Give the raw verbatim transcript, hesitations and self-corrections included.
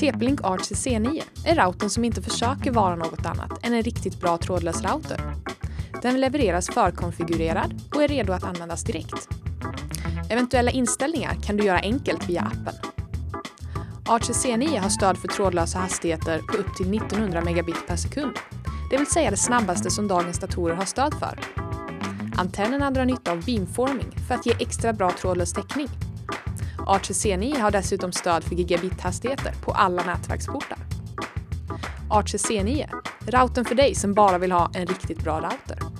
T P-Link Arch C C nio är routern som inte försöker vara något annat än en riktigt bra trådlös router. Den levereras förkonfigurerad och är redo att användas direkt. Eventuella inställningar kan du göra enkelt via appen. Arch C C nio har stöd för trådlösa hastigheter på upp till nittonhundra megabit per sekund, det vill säga det snabbaste som dagens datorer har stöd för. Antennerna drar nytta av beamforming för att ge extra bra trådlös täckning. Arch C C nio har dessutom stöd för gigabit-hastigheter på alla nätverksportar. Arch C C nio, routern för dig som bara vill ha en riktigt bra router.